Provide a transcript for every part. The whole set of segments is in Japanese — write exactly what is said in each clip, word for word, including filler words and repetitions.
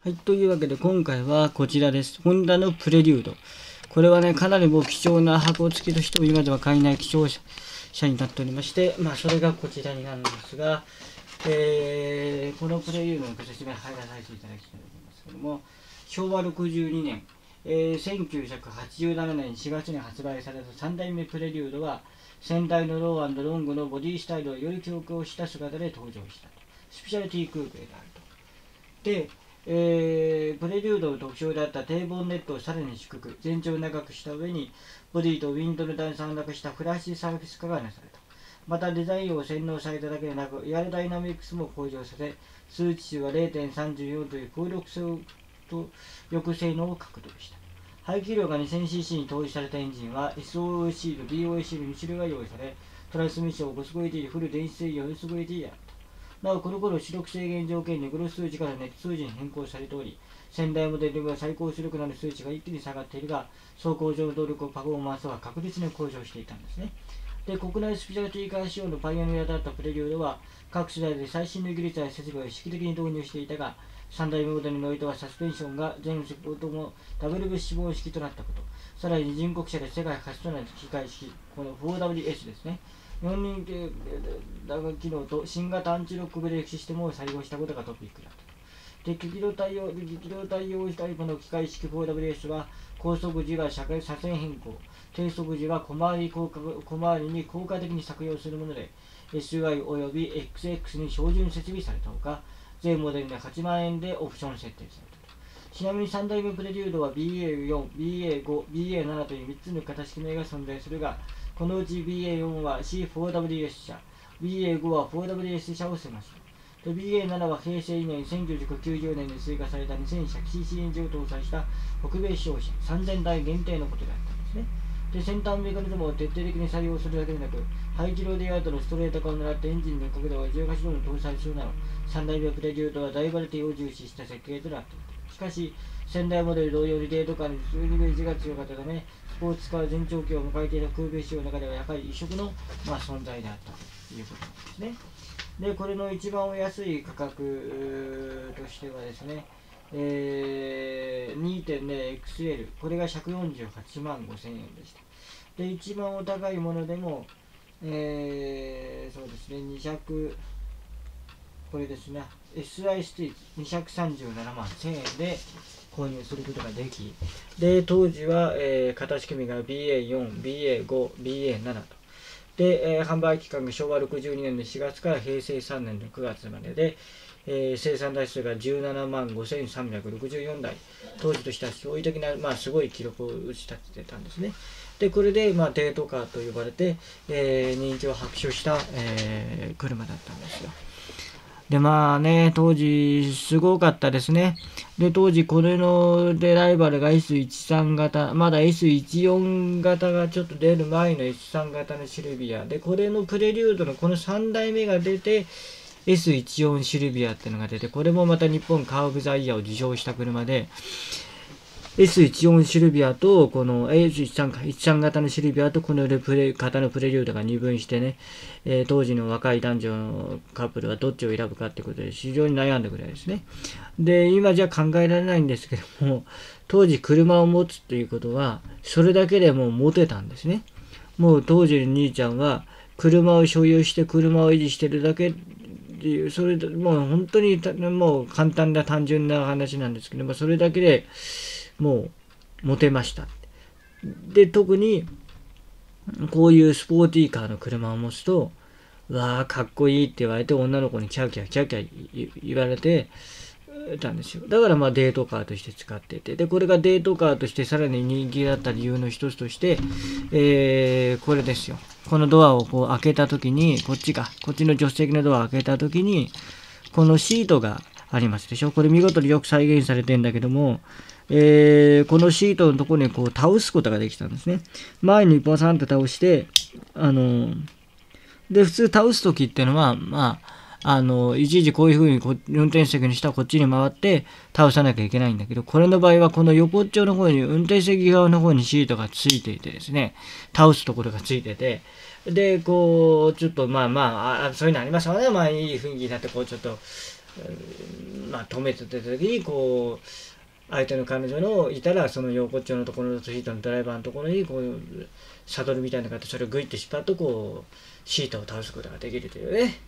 はい、というわけで今回はこちらです。ホンダのプレリュード。これはね、かなりもう貴重な箱付きとしても今では買えない貴重車になっておりまして、まあそれがこちらになるんですが、えー、このプレリュードのご説明入らさせていただきたいと思いますけども、しょうわろくじゅうにねん、えー、せんきゅうひゃくはちじゅうななねんしがつに発売されたさんだいめプレリュードは、先代のロー&ロングのボディスタイルをより強化した姿で登場したと。スペシャリティクーペであると。で、えー、プレリュードの特徴であった低ボンネットをさらに低く、全長を長くした上に、ボディとウィンドの段差をなくしたフラッシュサーフィス化がなされた。またデザインを洗脳されただけでなく、エアロダイナミクスも向上させ、数値数は れいてんさんよん という高力性と抑性能を獲得した。排気量が にせんシーシー に投資されたエンジンは エスオーエーシー と ビーオーエーシー のに種類が用意され、トランスミッションをごすご エーティー でフル電子制御よんすご エーティー であった。なお、この頃、出力制限条件でグロス数値からネット数値に変更されており、先代モデルでは最高出力など数値が一気に下がっているが、走行上の動力パフォーマンスは確実に向上していたんですね。で、国内スペシャルティカー仕様のパイオニアだったプレリュードは、各世代で最新の技術や設備を意識的に導入していたが、さんだいめモデルにおいてはサスペンションが全速ともダブルブッシュボーン式となったこと、さらに人国車で世界初となる機械式、この フォーダブリューエス ですね。よんにん打楽機能と新型アンチロックブレーキシステムを採用したことがトピックだった。で、激動対応、激動対応タイプの機械式 フォーダブリューエス は、高速時は車線変更、低速時は小回り効果小回りに効果的に削用するもので、エスユーアイ および エックスエックス に標準設備されたほか、全モデルではちまんえんでオプション設定された。ちなみにさんだいめプレリュードは ビーエーよん、ビーエーご、ビーエーなな というみっつの型式名が存在するが、このうち ビーエーよん は シーフォーダブリューエス 車、ビーエーご は フォーダブリューエス 車を捨てました。ビーエーなな は平成にねん、せんきゅうひゃくきゅうじゅうねんに追加された にせんひゃくシーシー エンジンを搭載した北米商車さんぜんだい限定のことであったんですね。で、先端メカニズムを徹底的に採用するだけでなく、排気量レイアウトのストレート化を狙ってエンジンの角度をじゅうはちどに搭載するなど、さんだいめプレリュードはダイバリティを重視した設計となっていた。しかし、先代モデル同様にデート間に数にベージが強かったため、スポーツカー全長期を迎えていた空米仕様の中ではやはり異色の、まあ、存在であったということなんですね。で、これの一番お安い価格としてはですね、えー、にてんゼロエックスエル、これがひゃくよんじゅうはちまんごせんえんでした。で、一番お高いものでも、えー、そうですね、にひゃく、これですね、エスアイ スティーツにひゃくさんじゅうななまんせんえんで購入することができ、で、当時は、えー、型仕組みが ビーエーよん、ビーエーご、ビーエーなな と。で、えー、販売期間がしょうわろくじゅうにねんのしがつから平成さんねんのくがつまでで、えー、生産台数がじゅうななまんごせんさんびゃくろくじゅうよんだい、当時としては驚異的な、まあ、すごい記録を打ち立ててたんですね。で、これで、まあ、デートカーと呼ばれて、えー、人気を博取した、えー、車だったんですよ。で、まあね、当時、すごかったですね。で、当時、これのでライバルが エスじゅうさん 型、まだ エスじゅうよん 型がちょっと出る前の エスじゅうさん 型のシルビア。で、これのプレリュードのこのさんだいめが出て、エスじゅうよん シルビアっていうのが出て、これもまた日本カー・オブ・ザ・イヤーを受賞した車で、エスじゅうよん シルビアと、この エスじゅうさん か、じゅうさん型のシルビアと、このプレ型のプレリュードが二分してね、えー、当時の若い男女のカップルはどっちを選ぶかってことで、非常に悩んだぐらいですね。で、今じゃ考えられないんですけども、当時車を持つということは、それだけでもう持てたんですね。もう当時の兄ちゃんは、車を所有して車を維持してるだけっていう、それでもう本当にもう簡単な単純な話なんですけども、それだけで、もうモテました。で、特にこういうスポーティーカーの車を持つと、わあ、かっこいいって言われて、女の子にキャーキャーキャーキャー言われてたんですよ。だからまあデートカーとして使ってて、で、これがデートカーとしてさらに人気だった理由の一つとして、えー、これですよ。このドアをこう開けたときに、こっちか、こっちの助手席のドアを開けたときに、このシートがありますでしょ。これ見事によく再現されてんだけども、えー、このシートのところにこう倒すことができたんですね。前にバサンと倒して、あのー、で、普通倒すときっていうのは、まあ、あのー、いちいちこういう風にこう運転席の下こっちに回って倒さなきゃいけないんだけど、これの場合はこの横っちょの方に、運転席側の方にシートがついていてですね、倒すところがついてて、で、こう、ちょっとまあまあ、あそういうのありますよね。まあいい雰囲気になって、こうちょっと、 まあ止めてた時にこう相手の彼女のいたらその横っちょのところのシートのドライバーのところにこうサドルみたいな形でそれをグイッと引っ張るとこうシートを倒すことができるというね、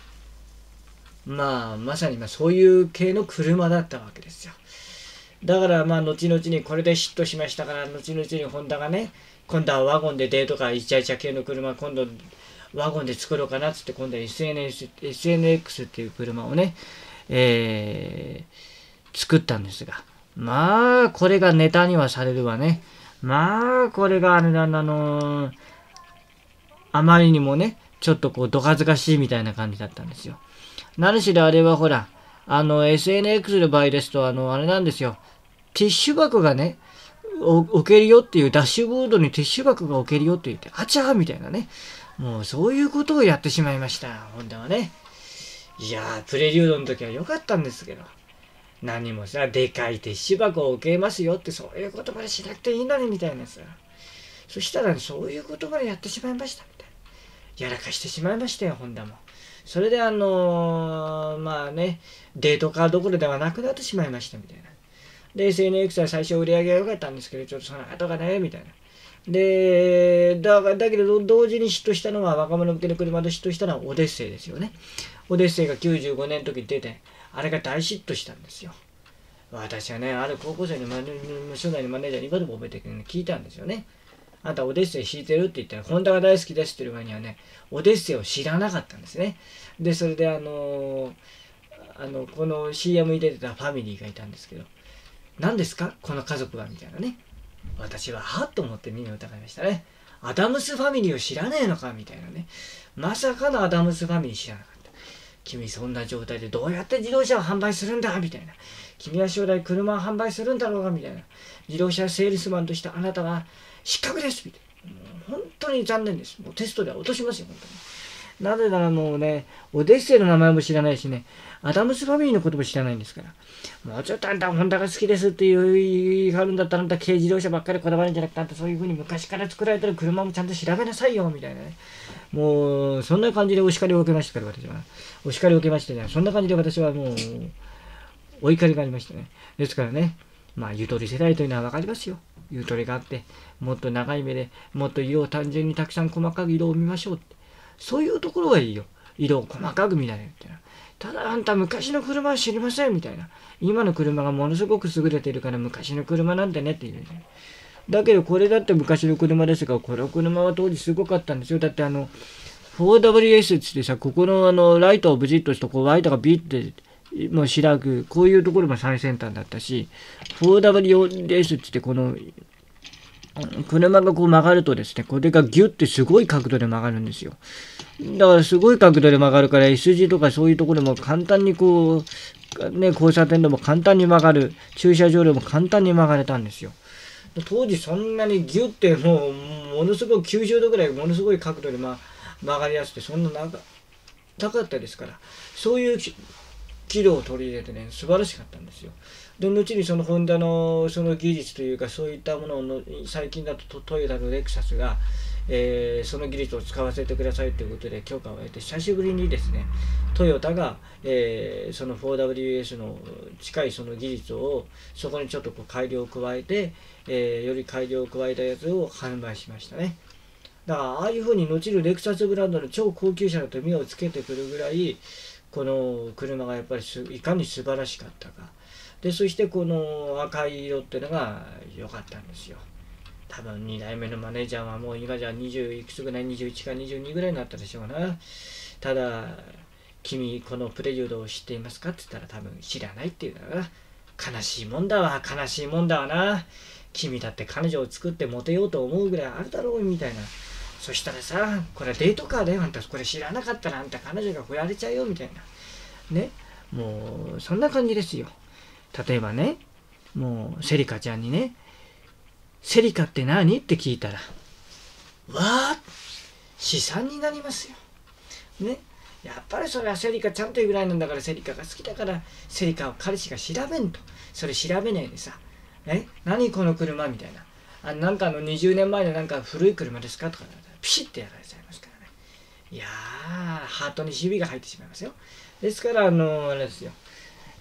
まあまさにまあそういう系の車だったわけですよ。だからまあ後々にこれでヒットしましたから、後々にホンダがね、今度はワゴンでデートかイチャイチャ系の車今度ワゴンで作ろうかなっつって今度は エスエヌエス エスエヌエックス っていう車をね、えー、作ったんですが、まあこれがネタにはされるわね。まあこれがあれだあのー、あまりにもねちょっとこうどかずかしいみたいな感じだったんですよ。何しろあれはほらあの エスエヌエックス の場合ですとあのあれなんですよ、ティッシュ箱がね置けるよっていう、ダッシュボードにティッシュ箱が置けるよって言ってあちゃーみたいなね、もうそういうことをやってしまいました、ホンダはね。いやープレリュードの時は良かったんですけど、何もさでかいティッシュ箱を置けますよってそういうことまでしなくていいのにみたいなさ、そしたらそういうことまでやってしまいましたみたいな、やらかしてしまいましたよホンダも。それであのー、まあねデートカーどころではなくなってしまいましたみたいな。で エスエヌエックス は最初売り上げが良かったんですけどちょっとその後がねみたいな。でだだけど同時にヒットしたのは若者向けの車でヒットしたのはオデッセイですよね。オデッセイがきゅうじゅうごねんの時に出てあれが大ヒットしたんですよ。私はねある高校生の初代のマネージャーに今でも覚えてるけど、ね、聞いたんですよね。あんたオデッセイ弾いてるって言ったらホンダが大好きですって言う前にはねオデッセイを知らなかったんですね。でそれであのー、あのこの シーエム に出てたファミリーがいたんですけど、何ですかこの家族はみたいなね。私ははっと思って耳を疑いましたね。アダムスファミリーを知らねえのかみたいなね。まさかのアダムスファミリー知らなかった。君そんな状態でどうやって自動車を販売するんだみたいな。君は将来車を販売するんだろうがみたいな。自動車セールスマンとしてあなたは失格ですみたいな。もう本当に残念です。もうテストでは落としますよ本当に。なぜならもうね、オデッセイの名前も知らないしね、アダムスファミリーのことも知らないんですから。もうちょっとあんたホンダが好きですって言い張るんだったらあんた軽自動車ばっかりこだわるんじゃなくて、あんたそういう風に昔から作られてる車もちゃんと調べなさいよみたいなね。もうそんな感じでお叱りを受けましたから私は。お叱りを受けましてね、そんな感じで私はもうお怒りがありましてね。ですからね、まあゆとり世代というのは分かりますよ。ゆとりがあって、もっと長い目でもっと色を単純にたくさん細かく色を見ましょうって。そういうところはいいよ。色を細かく見られるってな。ただあんた昔の車は知りませんみたいな。今の車がものすごく優れているから昔の車なんてねっていうね。だけどこれだって昔の車ですが、この車は当時すごかったんですよ。だってあの フォーダブリューエス ってさ、ここのあのライトをブチッとしてこうライトがビッてもう白く、こういうところも最先端だったし、フォーダブリューエス ってこの車がこう曲がるとですね、これがギュッてすごい角度で曲がるんですよ。だからすごい角度で曲がるから エス 字とかそういうところでも簡単にこう、ね、交差点でも簡単に曲がる、駐車場でも簡単に曲がれたんですよ。当時そんなにギュッてもうものすごいきゅうじゅうどぐらいものすごい角度で、ま、曲がりやすくてそんな長なかったですから、そういう機能を取り入れてね、素晴らしかったんですよ。で後にそのホンダのその技術というかそういったものの最近だとトヨタのレクサスが、えー、その技術を使わせてくださいということで許可を得て久しぶりにですねトヨタが、えー、その フォーダブリューエス の近いその技術をそこにちょっとこう改良を加えて、えー、より改良を加えたやつを販売しましたね。だからああいうふうに後のレクサスブランドの超高級車だと目をつけてくるぐらいこの車がやっぱりいかに素晴らしかったか。でそしてこの赤い色っていうのが良かったんですよ。多分にだいめのマネージャーはもう今じゃにじゅういくつぐらい、にじゅういちかにじゅうにぐらいになったでしょうな。ただ君このプレリュードを知っていますかって言ったら多分知らないっていうのは悲しいもんだわ、悲しいもんだわな。君だって彼女を作ってモテようと思うぐらいあるだろうみたいな。そしたらさ、これデートカーだよあんた、これ知らなかったらあんた彼女が振られちゃうよみたいなね。もうそんな感じですよ。例えばね、もうセリカちゃんにね、セリカって何って聞いたら、わー資産になりますよ。ね。やっぱりそれはセリカちゃんというぐらいなんだから、セリカが好きだからセリカを彼氏が調べんと。それ調べないでさ、え何この車みたいな。あなんかあのにじゅうねんまえのなんか古い車ですかとかピシッてやられちゃいますからね。いやーハートにひびが入ってしまいますよ。ですからあのあれですよ。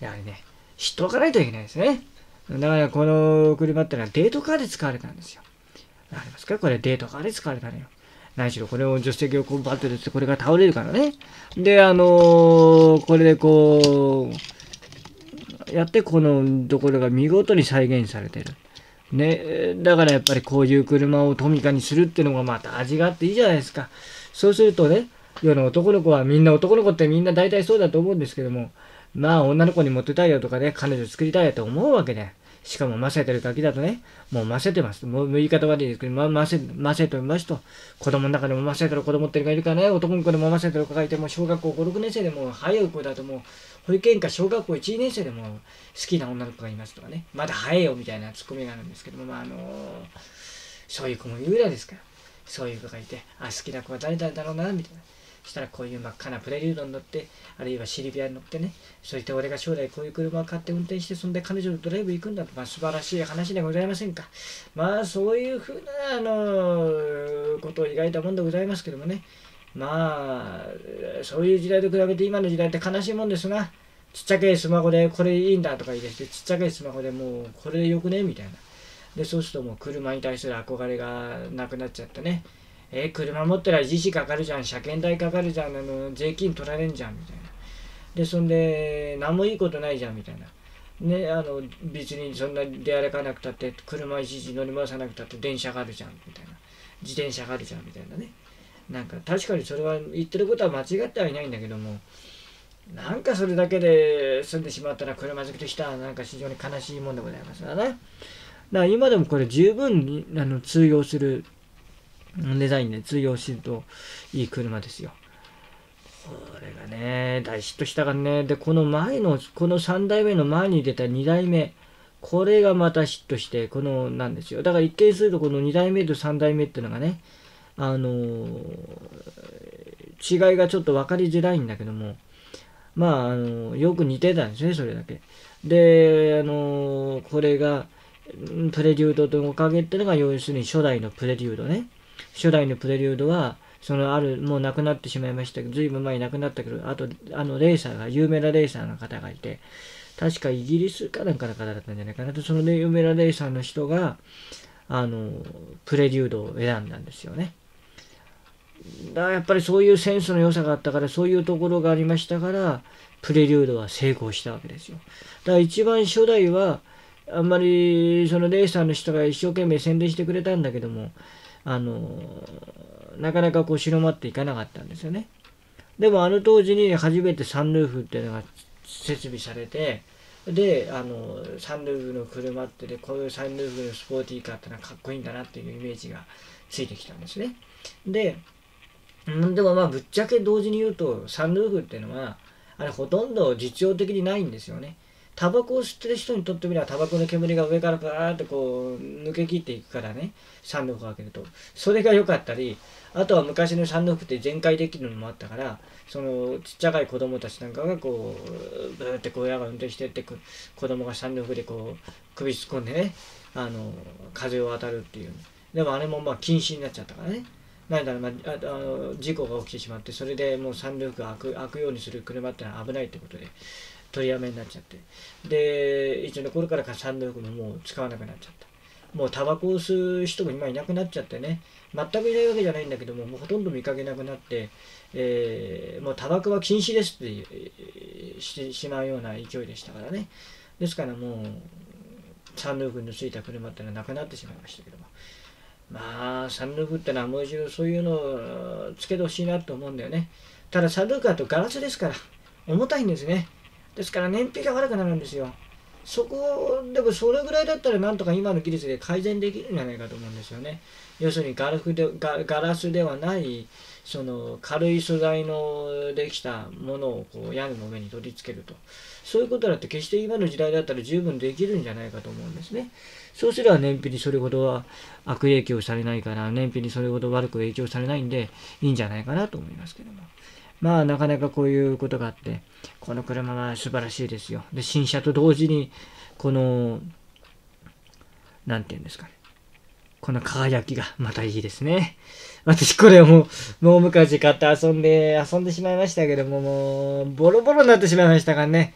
やはりね、知っておかないといけないですね。だからこの車ってのはデートカーで使われたんですよ。わかりますか？これデートカーで使われたのよ。何しろこれを助手席をこうバッと出てこれが倒れるからね。で、あのー、これでこう、やってこのところが見事に再現されてる。ね、だからやっぱりこういう車をトミカにするっていうのがまた味があっていいじゃないですか。そうするとね、世の男の子はみんな男の子ってみんな大体そうだと思うんですけども、まあ女の子にモテたいよとかね、彼女作りたいよと思うわけで。しかもませてるガキだとね、もうませてます。もう言い方悪いですけど、ま、ませ、ませてますと、子供の中でもませてる子供っていうのがいるからね、男の子でもませてる子がいても、小学校ご、ろくねん生でも、早い子だともう、保育園か小学校いち、にねん生でも好きな女の子がいますとかね、まだ早いよみたいなツッコミがあるんですけども、まああのー、そういう子もいるぐらいですから、そういう子がいて、あ、好きな子は誰々だろうな、みたいな。そしたらこういう真っ赤なプレリュードに乗って、あるいはシルビアに乗ってね、そして俺が将来こういう車を買って運転して、そんで彼女とドライブ行くんだと、まあ素晴らしい話でございませんか。まあそういうふうな、あのことを描いたもんでございますけどもね。まあ、そういう時代と比べて今の時代って悲しいもんですが、ちっちゃけスマホでこれいいんだとか言い出して、ちっちゃけスマホでもうこれでよくねみたいな。で、そうするともう車に対する憧れがなくなっちゃってね。えー、車持ったら維持費かかるじゃん、車検代かかるじゃん、あの税金取られんじゃんみたいな。で、そんで、何もいいことないじゃんみたいな。ね、あの別にそんな出歩かなくたって、車いちいち乗り回さなくたって、電車があるじゃんみたいな。自転車があるじゃんみたいなね。なんか確かにそれは言ってることは間違ってはいないんだけども、なんかそれだけで済んでしまったら車好きとしてはなんか非常に悲しいもんでございますからね。だから今でもこれ十分にあの通用するデザインで通用するといい車ですよ。これがね、大ヒットしたからね。で、この前の、このさんだいめの前に出たにだいめ、これがまたヒットして、このなんですよ。だから一見するとこのにだいめとさんだいめっていうのがね、あのー、違いがちょっと分かりづらいんだけども、まあ、あのー、よく似てたんですね、それだけ。で、あのー、これが、プレリュードのおかげっていうのが、要するに初代のプレリュードね。初代のプレリュードは、そのある、もう亡くなってしまいましたけど、ずいぶん前に亡くなったけど、あと、あの、レーサーが、有名なレーサーの方がいて、確かイギリスかなんかの方だったんじゃないかなと、その、ね、有名なレーサーの人が、あの、プレリュードを選んだんですよね。だからやっぱりそういうセンスの良さがあったから、そういうところがありましたから、プレリュードは成功したわけですよ。だから一番初代は、あんまりそのレーサーの人が一生懸命宣伝してくれたんだけども、あのなかなかこう広まっていかなかったんですよね。でもあの当時に初めてサンルーフっていうのが設備されて、で、あのサンルーフの車ってで、こういうサンルーフのスポーティーカーってのはかっこいいんだなっていうイメージがついてきたんですね。で、でもまあぶっちゃけ同時に言うと、サンルーフっていうのはあれほとんど実用的にないんですよね。タバコを吸ってる人にとってみれば、タバコの煙が上からバーってこう抜け切っていくからね、サンルーフを開けるとそれが良かったり、あとは昔のサンルーフって全開できるのもあったから、そのちっちゃい子供たちなんかがこうブーってこう親が運転してって子供がサンルーフでこう首突っ込んでね、あの風を当たるっていう。でもあれもまあ禁止になっちゃったからね。なんだろう、まあ、あの事故が起きてしまって、それでもうサンルーフが開く、開くようにする車ってのは危ないってことで取りやめになっちゃって、で一応の頃からサンルーフももう使わなくなっちゃった。もうタバコを吸う人も今いなくなっちゃってね、全くいないわけじゃないんだけども、もうほとんど見かけなくなって、えー、もうタバコは禁止ですってしてしまうような勢いでしたからね。ですからもうサンルーフのついた車ってのはなくなってしまいましたけども、まあサンルーフってのはもう一度そういうのをつけてほしいなと思うんだよね。ただサンルーフだとガラスですから重たいんですね。ですから燃費が悪くなるんですよ。そこでもそれぐらいだったらなんとか今の技術で改善できるんじゃないかと思うんですよね。要するにガラスで、ガ、ガラスではないその軽い素材のできたものをこう屋根の上に取り付けると、そういうことだって決して今の時代だったら十分できるんじゃないかと思うんですね。そうすれば燃費にそれほどは悪影響されないから、燃費にそれほど悪く影響されないんでいいんじゃないかなと思いますけども。まあなかなかこういうことがあって、この車は素晴らしいですよ。で、新車と同時に、この、なんていうんですかね。この輝きがまたいいですね。私これをもう、もう昔買って遊んで、遊んでしまいましたけども、もう、ボロボロになってしまいましたからね。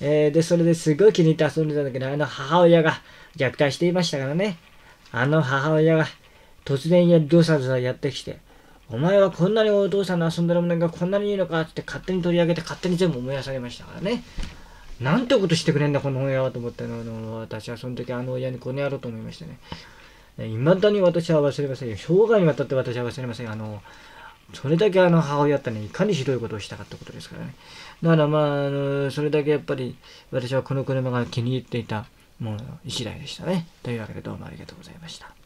えー、で、それですごい気に入って遊んでたんだけど、あの母親が虐待していましたからね。あの母親が突然やドサドサやってきて、お前はこんなにお父さんの遊んでるものがこんなにいいのかって勝手に取り上げて勝手に全部燃やされましたからね。なんてことしてくれんだこの親はと思ったの。あの私はその時あの親にこの野郎と思いましたね。いまだに私は忘れませんよ。生涯にわたって私は忘れません。あのそれだけあの母親ってね、いかにひどいことをしたかってことですからね。だからまあ、あのそれだけやっぱり私はこの車が気に入っていたものの一台でしたね。というわけでどうもありがとうございました。